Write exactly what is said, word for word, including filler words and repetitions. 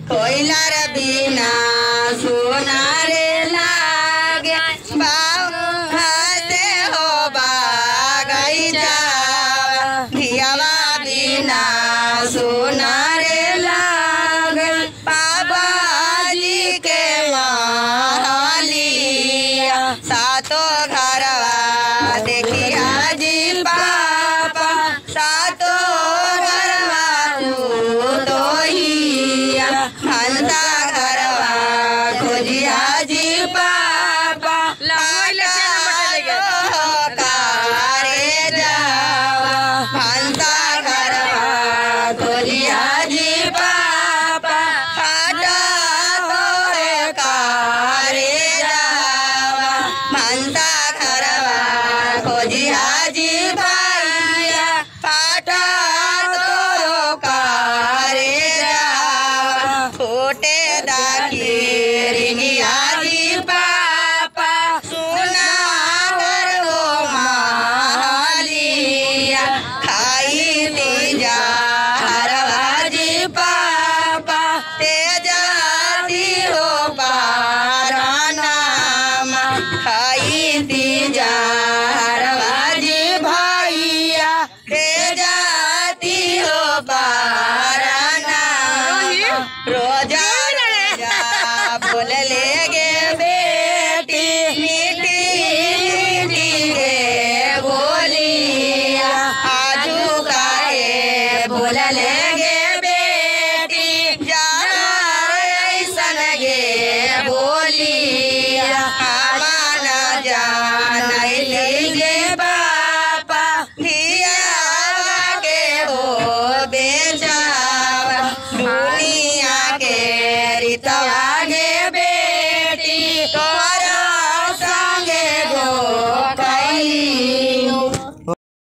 कोयलार बिना सोना रे लागे बाबू हाथे हो बागैचा धियावा बिना सोना रे लागे बाबा जी के महलिया सातो घरवा देखिया जी पापा सातो घरवा तू तो हिया हंसा घरवा खोजिया जी पापा कारे जावा हंसा घरवा खोजिया जी पापा काटा तोरे कारे जावा हंसा घरवा खोजिया जी भैया काटा तोरो कारे जावा छोटे दाखी रिंगिया जी पापा सुना कर हो महलिया खाई तीजा हरवा जी पापा तेजा दी हो पारानाम खाई तीजा हरवा जी भैया तेजा दी हो पारानाम रोजा रोजा बोल ले गे बेटी मीठी मीठी गे बोलिया आजू काहे बोल ले गे बेटी जाना ऐसन गे बोलिया आवाना जान लीगे पापा धिया के हो बेचावा दुनिया के रितवा गे